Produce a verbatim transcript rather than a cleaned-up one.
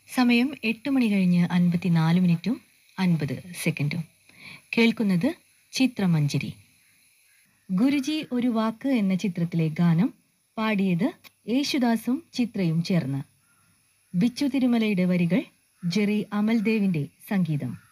സമയം എട്ട് മണി കഴിഞ്ഞ് അൻപത്തിനാല് മിനിറ്റും അൻപത് സെക്കൻഡും. കേൾക്കുന്നത് ചിത്രമഞ്ജരി. ഗുരുജി ഒരു വാക്ക് എന്ന ചിത്രത്തിലെ ഗാനം പാടിയത് യേശുദാസും ചിത്രയും ചേർന്ന്. ബിച്ചു തിരുമലയുടെ വരികൾ, ജെറി അമൽദേവിന്റെ സംഗീതം.